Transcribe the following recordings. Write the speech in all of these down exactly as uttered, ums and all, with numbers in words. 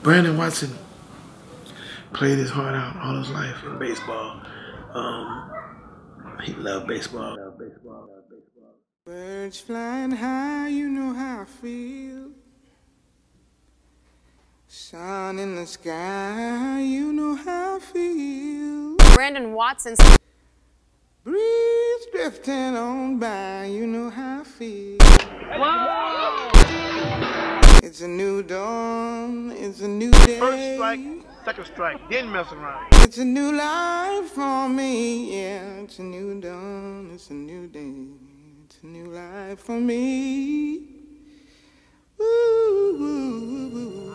Brandon Watson played his heart out all his life in baseball. Um, he loved baseball. Loved baseball. Loved baseball. Birds flying high, you know how I feel. Sun in the sky, you know how I feel. Brandon Watson. Breeze drifting on by, you know how I feel. Whoa! It's a new dawn, it's a new day. First strike, second strike, didn't mess around. It's a new life for me, yeah. It's a new dawn, it's a new day. It's a new life for me. Ooh, ooh, ooh, ooh.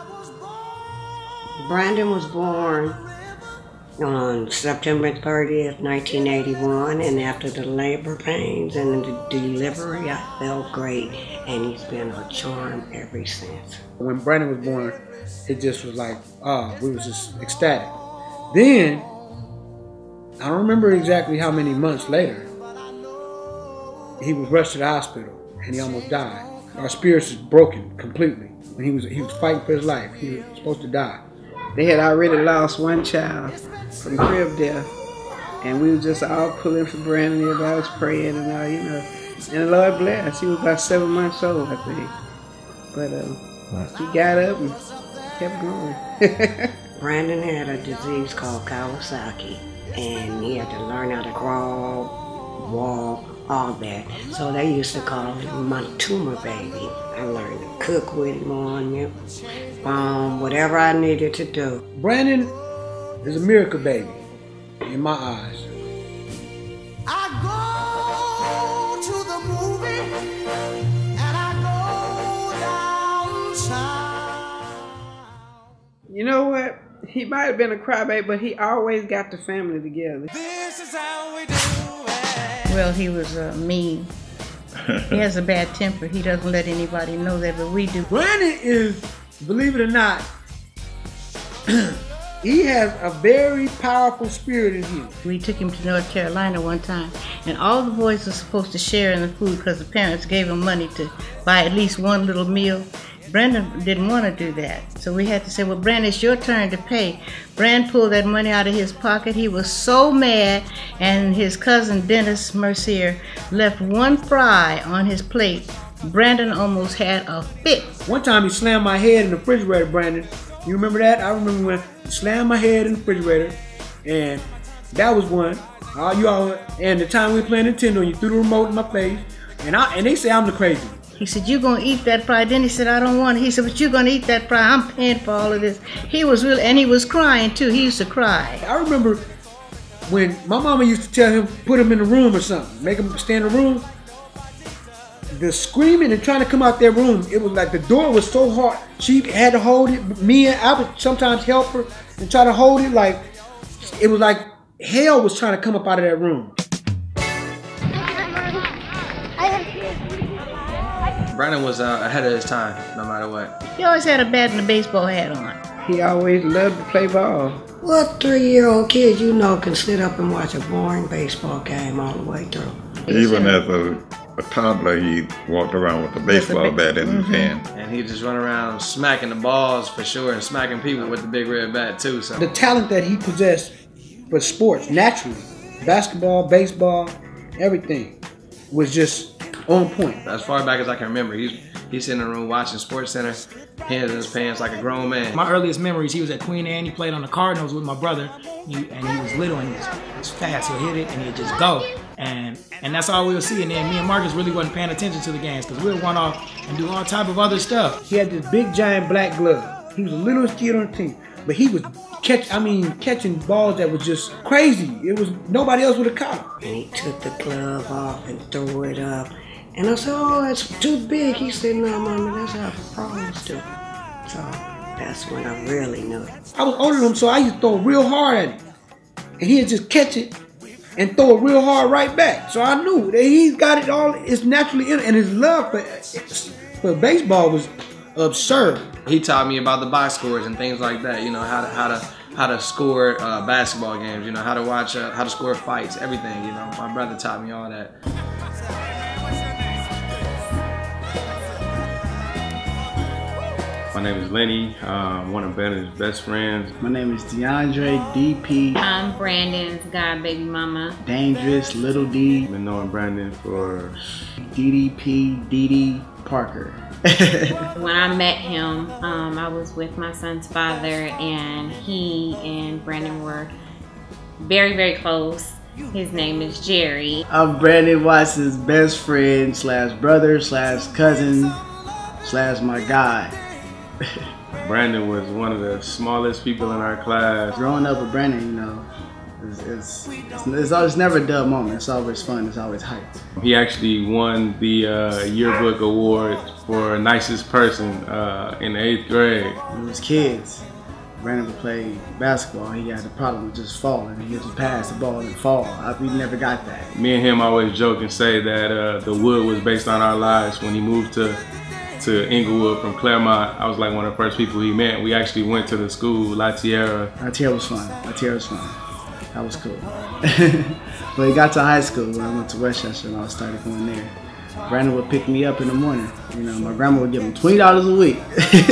Brandon was born on September thirtieth, nineteen eighty-one, and after the labor pains and the delivery, I felt great, and he's been a charm ever since. When Brandon was born, it just was like, ah, oh, we was just ecstatic. Then, I don't remember exactly how many months later, he was rushed to the hospital, and he almost died. Our spirits was broken completely. When he was he was fighting for his life, he was supposed to die. They had already lost one child from crib death, and we were just all pulling for Brandon. Everybody was praying and all, you know. And the Lord blessed. He was about seven months old, I think. But uh, he got up and kept going. Brandon had a disease called Kawasaki, and he had to learn how to crawl, walk, all that. So they used to call him my tumor baby. I learned to cook with him on you, um, whatever I needed to do. Brandon is a miracle baby in my eyes. I go to the movie and I go downtown. You know what? He might have been a crybaby, but he always got the family together. This is how we do it. Well, he was uh, mean. He has a bad temper. He doesn't let anybody know that, but we do. Brandon is, believe it or not, he has a very powerful spirit in him. We took him to North Carolina one time, and all the boys were supposed to share in the food because the parents gave them money to buy at least one little meal. Brandon didn't want to do that, so we had to say, well, Brandon, it's your turn to pay. Brandon pulled that money out of his pocket. He was so mad, and his cousin Dennis Mercier left one fry on his plate. Brandon almost had a fit. One time he slammed my head in the refrigerator, Brandon. You remember that? I remember when he slammed my head in the refrigerator, and that was one. All you all, and the time we were playing Nintendo, you threw the remote in my face, and I and they say I'm the crazy one. He said, you're going to eat that fry. Then he said, I don't want it. He said, but you're going to eat that fry. I'm paying for all of this. He was really, and he was crying too. He used to cry. I remember when my mama used to tell him, put him in the room or something, make him stay in the room. The screaming and trying to come out that room, it was like the door was so hard. She had to hold it. Me and I would sometimes help her and try to hold it. Like, it was like hell was trying to come up out of that room. Brandon was uh, ahead of his time, no matter what. He always had a bat and a baseball hat on. He always loved to play ball. What three-year-old kid you know can sit up and watch a boring baseball game all the way through? Even as a, a toddler, he walked around with a baseball bat in his hand. And he just run around smacking the balls for sure and smacking people with the big red bat too. So the talent that he possessed for sports, naturally, basketball, baseball, everything, was just on point. As far back as I can remember, he's he's sitting in the room watching Sports Center, hands in his pants like a grown man. My earliest memories, he was at Queen Anne. He played on the Cardinals with my brother, he, and he was little and he was, he was fast. He'll hit it and he'd just go, and and that's all we would see. And then me and Marcus really wasn't paying attention to the games because we would run off and do all type of other stuff. He had this big giant black glove. He was the littlest kid on the team, but he was catch. I mean, catching balls that was just crazy. It was nobody else would have caught him. And he took the glove off and threw it up. And I said, oh, that's too big. He said, no, Mama, that's how pros do. So that's when I really knew it. I was older than him, so I used to throw real hard at him. And he'd just catch it and throw it real hard right back. So I knew that he's got it all, it's naturally in it. And his love for, for baseball was absurd. He taught me about the box scores and things like that, you know, how to, how to, how to score uh, basketball games, you know, how to watch, uh, how to score fights, everything, you know. My brother taught me all that. My name is Lenny. I'm one of Brandon's best friends. My name is DeAndre D P. I'm Brandon's god baby mama. Dangerous Little D. I've been knowing Brandon for D D P D D Parker. When I met him, um, I was with my son's father, and he and Brandon were very, very close. His name is Jerry. I'm Brandon Watson's best friend slash brother slash cousin slash my guy. Brandon was one of the smallest people in our class. Growing up with Brandon, you know, it's, it's, it's, it's, it's never a dull moment. It's always fun. It's always hype. He actually won the uh, yearbook award for nicest person uh, in the eighth grade. When we was kids, Brandon would play basketball. He had a problem with just falling. He would just pass the ball and fall. I, we never got that. Me and him always joke and say that uh, the wood was based on our lives. When he moved to to Inglewood from Claremont, I was like one of the first people he met. We actually went to the school, La Tierra. La Tierra was fun. La Tierra was fun. That was cool. But he got to high school when I went to Westchester and I started going there. Brandon would pick me up in the morning. You know, my grandma would give him twenty dollars a week.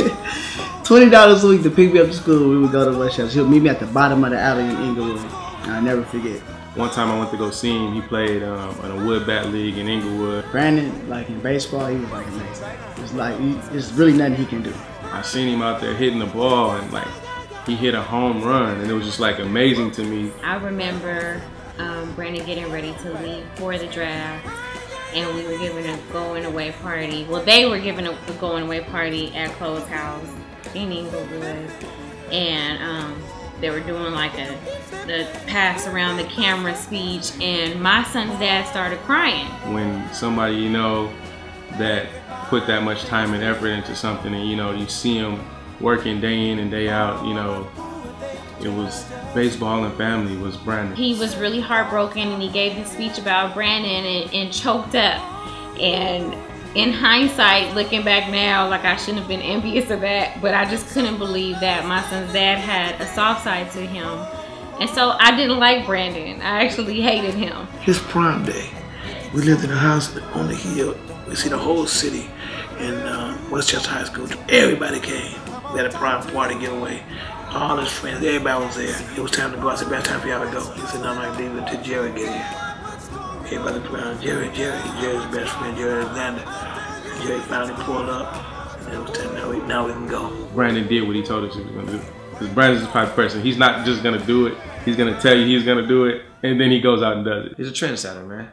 twenty dollars a week to pick me up to school. We would go to Westchester. He would meet me at the bottom of the alley in Inglewood. I'll never forget. One time I went to go see him, he played um, in a wood bat league in Inglewood. Brandon, like in baseball, he was like amazing. It's like, he, there's really nothing he can do. I seen him out there hitting the ball and like, he hit a home run and it was just like amazing to me. I remember um, Brandon getting ready to leave for the draft, and we were giving a going away party. Well, they were giving a going away party at Chloe's house in Inglewood, and um, they were doing like a the pass around the camera speech, and my son's dad started crying. When somebody you know that put that much time and effort into something, and you know you see him working day in and day out, you know, it was baseball and family was Brandon. He was really heartbroken, and he gave this speech about Brandon and, and choked up. And in hindsight, looking back now, like I shouldn't have been envious of that, but I just couldn't believe that my son's dad had a soft side to him. And so I didn't like Brandon. I actually hated him. His prom day, we lived in a house on the hill. We see the whole city in uh, Westchester High School. Everybody came. We had a prom party giveaway. All his friends, everybody was there. It was time to go. I said, "Best time for y'all to go." He said, "No, I'm not leaving until Jerry get here." Everybody put on Jerry, Jerry, Jerry's best friend, Jerry Alexander. Jerry finally pulled up, and it was time. Now we, now we can go. Brandon did what he told us he was gonna do. Because Brandon's the type of person. He's not just gonna do it. He's gonna tell you he's gonna do it, and then he goes out and does it. He's a trendsetter, man.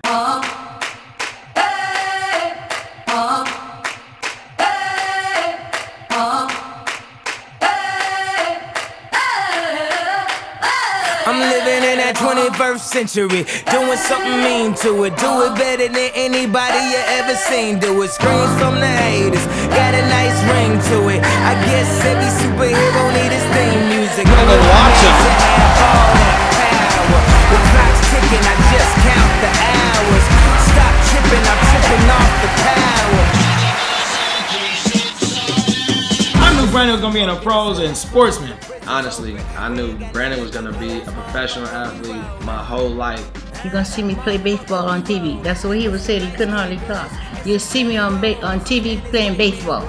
I'm living in that twenty-first century, doing something mean to it. Do it better than anybody you ever seen do it. Screams from the haters, got a nice ring to it. I guess every superhero need his theme music. Brandon Watson. The clock's ticking, I just count the hours. Stop tripping, I'm tripping off the power. I knew Brandon was gonna be in the pros and sportsman. Honestly, I knew Brandon was gonna be a professional athlete my whole life. You're gonna see me play baseball on T V. That's what he was saying. He couldn't hardly talk. You'll see me on ba on T V playing baseball.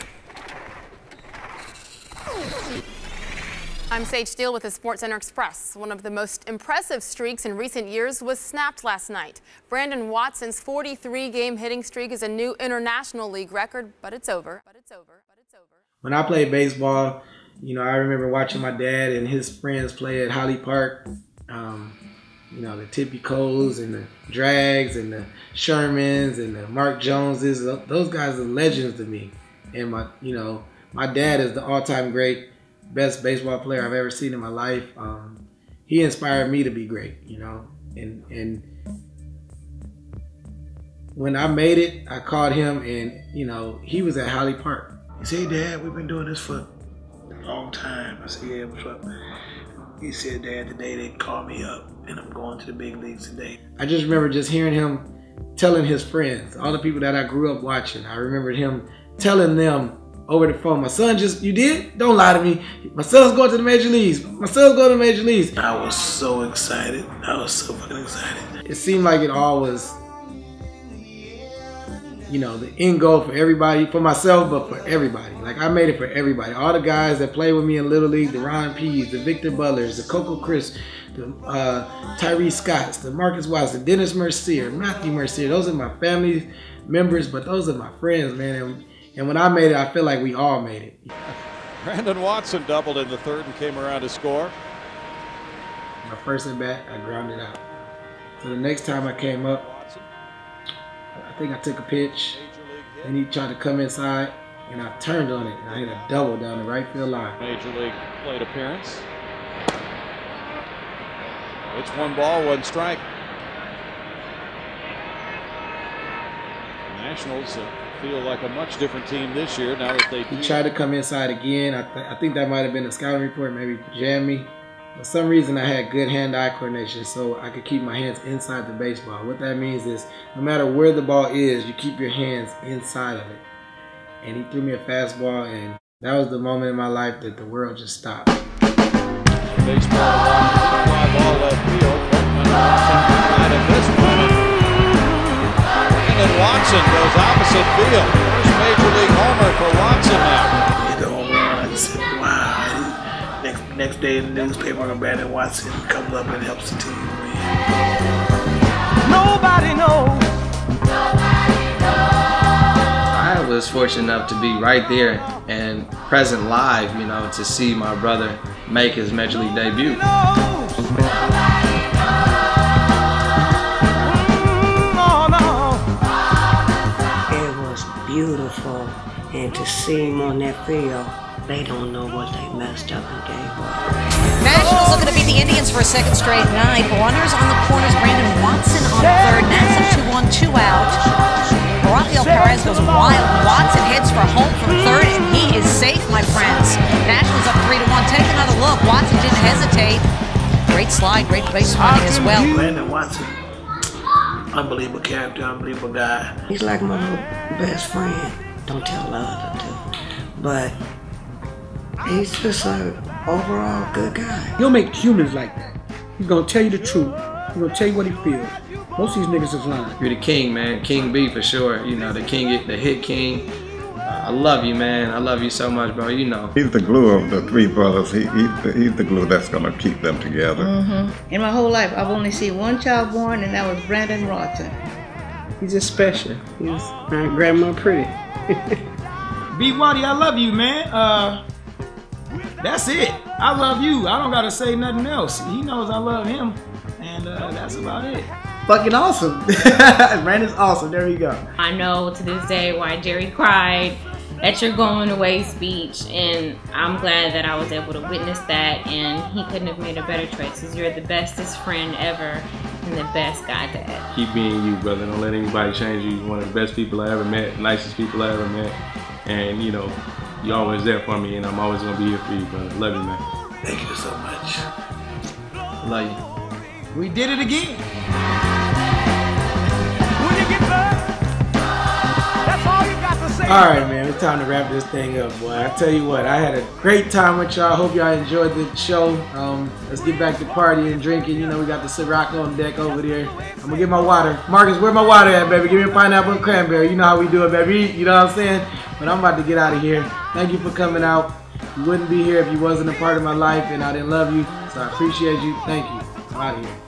I'm Sage Steele with the SportsCenter Express. One of the most impressive streaks in recent years was snapped last night. Brandon Watson's forty-three game hitting streak is a new International League record, but it's over. But it's over. But it's over. When I played baseball, you know, I remember watching my dad and his friends play at Holly Park. Um, you know, the Tippy Coles and the Drags and the Shermans and the Mark Joneses. Those guys are legends to me. And my, you know, my dad is the all-time great, best baseball player I've ever seen in my life. Um, he inspired me to be great, you know. And and when I made it, I called him, and you know, he was at Holly Park. He said, "Hey, Dad, we've been doing this for a long time." I said, "Yeah, what's up?" He said, "Dad, today they called me up, and I'm going to the big leagues today." I just remember just hearing him telling his friends, all the people that I grew up watching. I remembered him telling them over the phone, "My son just, you did? Don't lie to me. My son's going to the major leagues. My son's going to the major leagues." I was so excited. I was so fucking excited. It seemed like it all was you know, the end goal for everybody, for myself, but for everybody. Like, I made it for everybody. All the guys that played with me in Little League, the Ron Pease, the Victor Butlers, the Coco Chris, the uh, Tyree Scotts, the Marcus Watts, the Dennis Mercier, Matthew Mercier. Those are my family members, but those are my friends, man. And, and when I made it, I feel like we all made it. Brandon Watson doubled in the third and came around to score. My first at bat, I grounded out. So the next time I came up, I think I took a pitch, and he tried to come inside, and I turned on it, and I hit a double down the right field line. Major League plate appearance. It's one ball, one strike. The Nationals uh, feel like a much different team this year now that they. He tried to come inside again. I, th I think that might have been a scouting report, maybe jammed me. For some reason, I had good hand-eye coordination, so I could keep my hands inside the baseball. What that means is, no matter where the ball is, you keep your hands inside of it. And he threw me a fastball, and that was the moment in my life that the world just stopped. Baseball fly ball left field. Right at this moment. And then Watson goes opposite field. First major league homer for Watson now. Hit the home run. I said, wow. Next, next day in the newspaper, Brandon Watson comes up and helps the team win. Nobody knows. I was fortunate enough to be right there and present live, you know, to see my brother make his Major League debut. It was beautiful, and to see him on that field, they don't know what they messed up and gave up. Nationals looking to beat the Indians for a second straight night. Runners on the corners, Brandon Watson on third. Nats up two one, two out. Rafael Perez goes wild. Watson heads for home from third, and he is safe, my friends. Nationals up three to one. Take another look. Watson didn't hesitate. Great slide, great base running as well. Brandon Watson, unbelievable character, unbelievable guy. He's like my little best friend. Don't tell the other two. But he's just an overall good guy. He'll make humans like that. He's gonna tell you the truth. He's gonna tell you what he feels. Most of these niggas is lying. You're the king, man. King B for sure. You know, the king, the hit king. Uh, I love you, man. I love you so much, bro. You know. He's the glue of the three brothers. He, he's, the, he's the glue that's gonna keep them together. Mm-hmm. In my whole life, I've only seen one child born, and that was Brandon Watson. He's just special. He's my grandma pretty. B Waddy, I love you, man. Uh, that's it. I love you. I don't gotta say nothing else. He knows I love him, and uh, that's about it. Fucking awesome. Brandon's awesome. There you go. I know to this day why Jerry cried at your going away speech, and I'm glad that I was able to witness that, and he couldn't have made a better choice because you're the bestest friend ever and the best guy to ever. Keep being you, brother. Don't let anybody change you. You're one of the best people I ever met, nicest people I ever met, and you know, you're always there for me, and I'm always gonna be here for you, brother. Love you, man. Thank you so much. Love you. We did it again. All right, man, it's time to wrap this thing up, boy. I tell you what, I had a great time with y'all. Hope y'all enjoyed the show. Um, let's get back to partying and drinking. You know, we got the Ciroc on deck over there. I'm gonna get my water. Marcus, where my water at, baby? Give me a pineapple and cranberry. You know how we do it, baby. You know what I'm saying? But I'm about to get out of here. Thank you for coming out. You wouldn't be here if you wasn't a part of my life and I didn't love you. So I appreciate you. Thank you. I'm out of here.